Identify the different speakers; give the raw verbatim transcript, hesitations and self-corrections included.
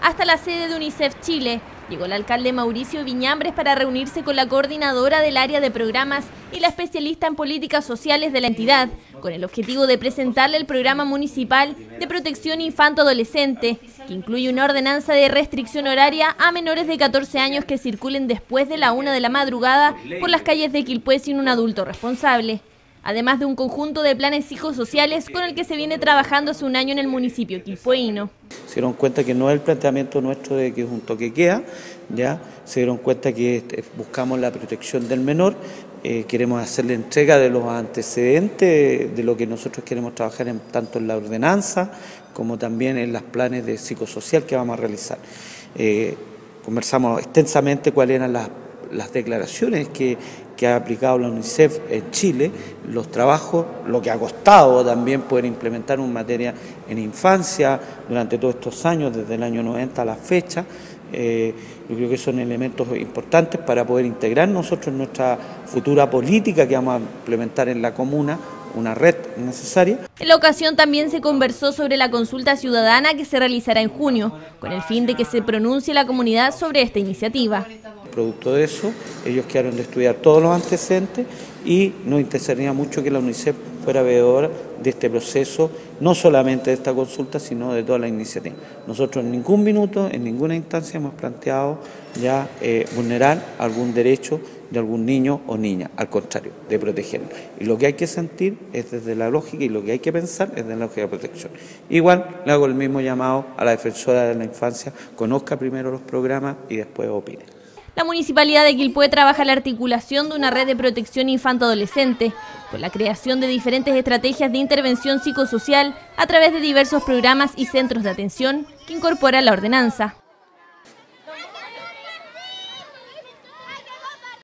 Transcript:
Speaker 1: hasta la sede de UNICEF Chile. Llegó el alcalde Mauricio Viñambres para reunirse con la coordinadora del área de programas y la especialista en políticas sociales de la entidad, con el objetivo de presentarle el programa municipal de protección infanto-adolescente, que incluye una ordenanza de restricción horaria a menores de catorce años que circulen después de la una de la madrugada por las calles de Quilpué sin un adulto responsable. Además de un conjunto de planes psicosociales con el que se viene trabajando hace un año en el municipio quilpueíno.
Speaker 2: Se dieron cuenta que no es el planteamiento nuestro de que es un toque queda, ya se dieron cuenta que buscamos la protección del menor, eh, queremos hacerle entrega de los antecedentes de lo que nosotros queremos trabajar en, tanto en la ordenanza como también en los planes de psicosocial que vamos a realizar. Eh, conversamos extensamente cuáles eran las las declaraciones que, que ha aplicado la UNICEF en Chile, los trabajos, lo que ha costado también poder implementar una materia en infancia durante todos estos años, desde el año noventa a la fecha. Eh, yo creo que son elementos importantes para poder integrar nosotros en nuestra futura política que vamos a implementar en la comuna, una red necesaria.
Speaker 1: En la ocasión también se conversó sobre la consulta ciudadana que se realizará en junio, con el fin de que se pronuncie la comunidad sobre esta iniciativa.
Speaker 2: Producto de eso, ellos quedaron de estudiar todos los antecedentes y nos interesaría mucho que la UNICEF fuera veedora de este proceso, no solamente de esta consulta, sino de toda la iniciativa. Nosotros en ningún minuto, en ninguna instancia hemos planteado ya eh, vulnerar algún derecho de algún niño o niña, al contrario, de protegerlo. Y lo que hay que sentir es desde la lógica y lo que hay que pensar es desde la lógica de protección. Igual le hago el mismo llamado a la defensora de la infancia, conozca primero los programas y después opine.
Speaker 1: La Municipalidad de Quilpué trabaja en la articulación de una red de protección infanto-adolescente, con la creación de diferentes estrategias de intervención psicosocial a través de diversos programas y centros de atención que incorpora la ordenanza.